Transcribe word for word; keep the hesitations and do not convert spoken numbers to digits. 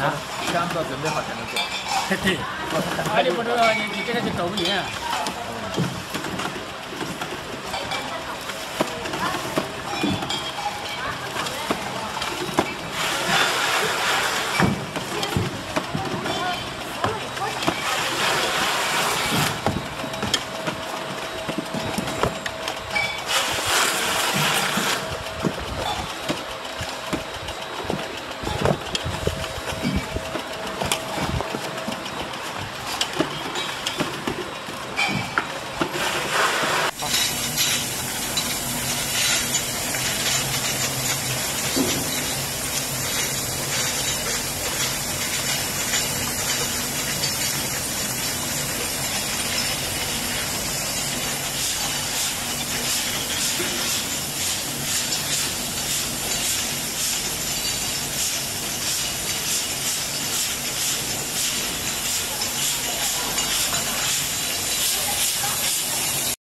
啊，枪都准备好才能走。 对，啊，你不知道你你这个就走不赢啊。